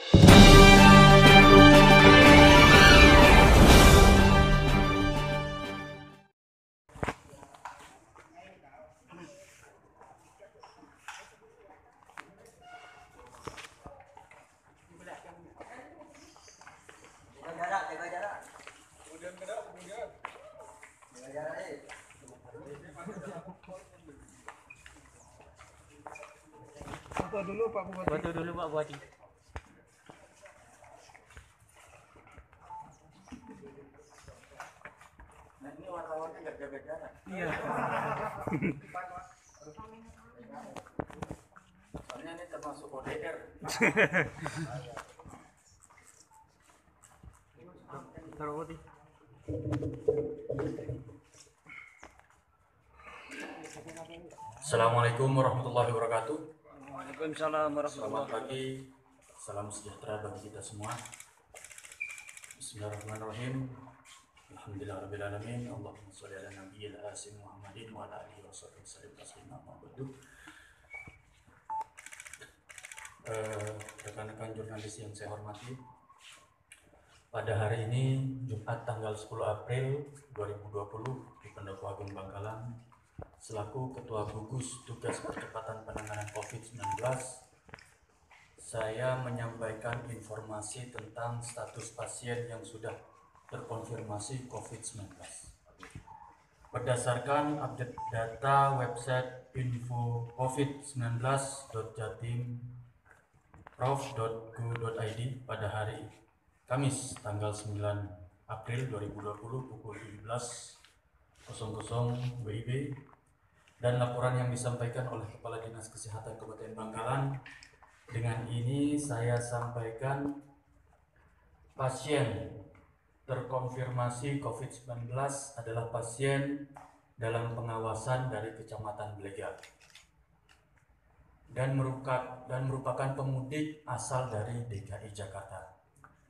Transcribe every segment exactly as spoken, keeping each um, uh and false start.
jarak, jaga jarak. Kemudian gerak, kemudian jaga jarak. Eh. Foto dulu Pak Bupati. Foto dulu Pak Bupati. Nah, ini warna-warna nggak jaga jarak. Iya. Soalnya ini termasuk O D R. Taruh di. Assalamualaikum warahmatullahi wabarakatuh. Waalaikumsalam warahmatullahi Selamat pagi, salam sejahtera bagi kita semua. Bismillahirrahmanirrahim. Alhamdulillahirabbil alamin. Allahumma shalli ala nabiyyil hasim Muhammadin wa ala alihi washabihi wasallam taslima ma ba'du. Eh, rekan-rekan jurnalis yang saya hormati, pada hari ini Jumat tanggal sepuluh April dua ribu dua puluh di Pendopo Agung Bangkalan, selaku Ketua Gugus Tugas Percepatan Penanganan covid sembilan belas, saya menyampaikan informasi tentang status pasien yang sudah terkonfirmasi covid sembilan belas. Berdasarkan update data website info covid sembilan belas dot jatim prof dot go dot i d pada hari Kamis tanggal sembilan April dua ribu dua puluh pukul tujuh belas W I B, dan laporan yang disampaikan oleh Kepala Dinas Kesehatan Kabupaten Bangkalan. Dengan ini saya sampaikan pasien terkonfirmasi covid sembilan belas adalah pasien dalam pengawasan dari Kecamatan Belega dan merupakan, dan merupakan pemudik asal dari D K I Jakarta.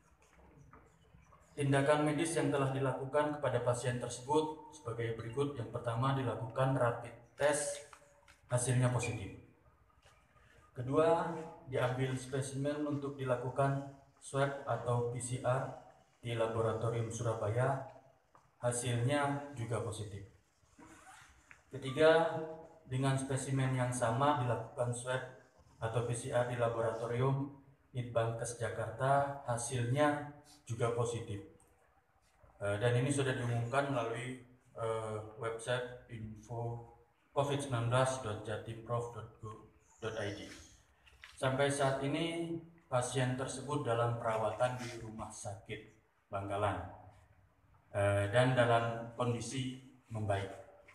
Tindakan medis yang telah dilakukan kepada pasien tersebut sebagai berikut. Yang pertama, dilakukan rapid test, hasilnya positif. Kedua, diambil spesimen untuk dilakukan swab atau P C R di laboratorium Surabaya, hasilnya juga positif. Ketiga, dengan spesimen yang sama dilakukan swab atau P C R di laboratorium Litbangkes Jakarta, hasilnya juga positif. Uh, dan ini sudah diumumkan melalui uh, website info covid sembilan belas dot jatimprof dot go dot i d. Sampai saat ini pasien tersebut dalam perawatan di Rumah Sakit Bangkalan uh, dan dalam kondisi membaik.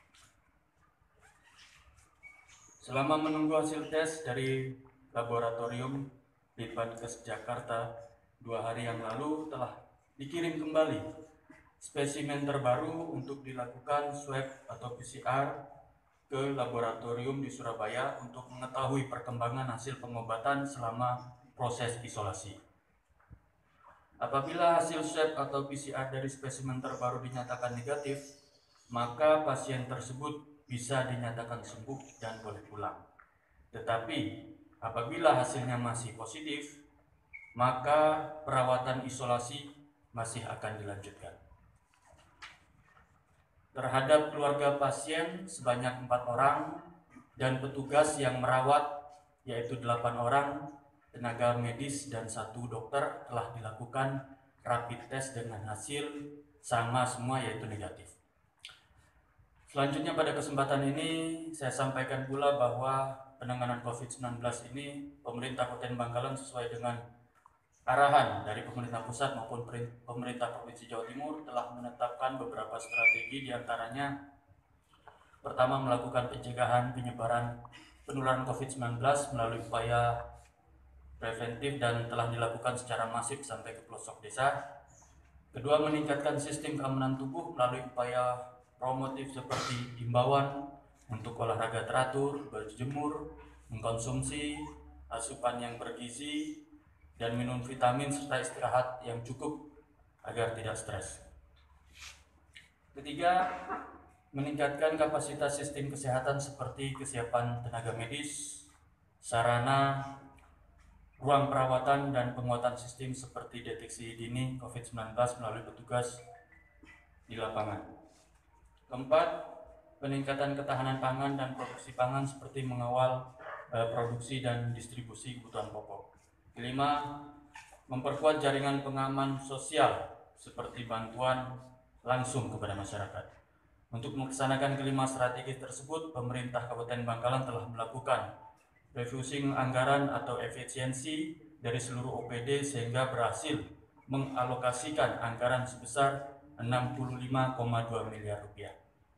Selama menunggu hasil tes dari laboratorium Litbangkes Jakarta dua hari yang lalu, telah dikirim kembali spesimen terbaru untuk dilakukan swab atau P C R ke laboratorium di Surabaya untuk mengetahui perkembangan hasil pengobatan selama proses isolasi. Apabila hasil swab atau P C R dari spesimen terbaru dinyatakan negatif, maka pasien tersebut bisa dinyatakan sembuh dan boleh pulang. Tetapi apabila hasilnya masih positif, maka perawatan isolasi masih akan dilanjutkan. Terhadap keluarga pasien sebanyak empat orang dan petugas yang merawat yaitu delapan orang, tenaga medis dan satu dokter, telah dilakukan rapid test dengan hasil sama semua yaitu negatif. Selanjutnya pada kesempatan ini saya sampaikan pula bahwa penanganan covid sembilan belas ini pemerintah Kabupaten Bangkalan sesuai dengan arahan dari pemerintah pusat maupun pemerintah Provinsi Jawa Timur telah menetapkan beberapa strategi, diantaranya pertama melakukan pencegahan penyebaran penularan covid sembilan belas melalui upaya preventif dan telah dilakukan secara masif sampai ke pelosok desa. Kedua, meningkatkan sistem keamanan tubuh melalui upaya promotif seperti himbauan untuk olahraga teratur, berjemur, mengkonsumsi asupan yang bergizi, dan minum vitamin serta istirahat yang cukup agar tidak stres. Ketiga, meningkatkan kapasitas sistem kesehatan seperti kesiapan tenaga medis, sarana, ruang perawatan dan penguatan sistem seperti deteksi dini covid sembilan belas melalui petugas di lapangan. Keempat, peningkatan ketahanan pangan dan produksi pangan seperti mengawal eh, produksi dan distribusi kebutuhan pokok. Kelima, memperkuat jaringan pengaman sosial seperti bantuan langsung kepada masyarakat. Untuk melaksanakan kelima strategi tersebut, pemerintah Kabupaten Bangkalan telah melakukan refusing anggaran atau efisiensi dari seluruh O P D sehingga berhasil mengalokasikan anggaran sebesar enam puluh lima koma dua miliar rupiah.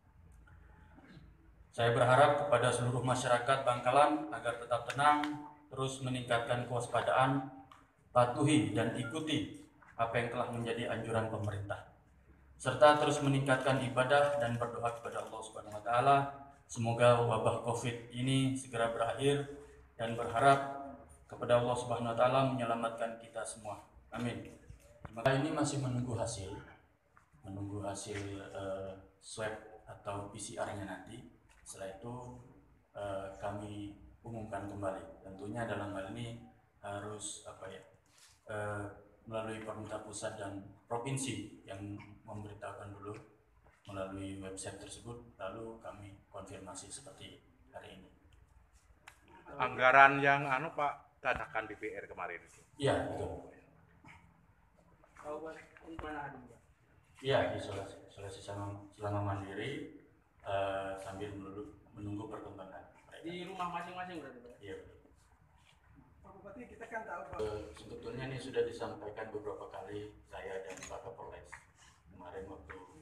Saya berharap kepada seluruh masyarakat Bangkalan agar tetap tenang, terus meningkatkan kewaspadaan, patuhi dan ikuti apa yang telah menjadi anjuran pemerintah, serta terus meningkatkan ibadah dan berdoa kepada Allah Subhanahu wa taala. Semoga wabah Covid ini segera berakhir dan berharap kepada Allah Subhanahu wa taala menyelamatkan kita semua. Amin. Maka ini masih menunggu hasil, menunggu hasil uh, swab atau P C R-nya nanti. Setelah itu uh, kami umumkan kembali. Tentunya dalam hal ini harus apa ya? Uh, melalui pemerintah pusat dan provinsi yang memberitahukan dulu melalui website tersebut, lalu kami konfirmasi seperti hari ini. Anggaran yang anu Pak tanahkan D P R kemarin itu. Iya, betul. Iya, isolasi, isolasi selama, selama mandiri uh, sambil menunggu, menunggu perkembangan mereka. Di rumah masing-masing berarti Pak? Iya, betul. Pak Bupati, kita kan tahu Pak. Uh, sebetulnya ini sudah disampaikan beberapa kali saya dan Pak Kapolres kemarin waktu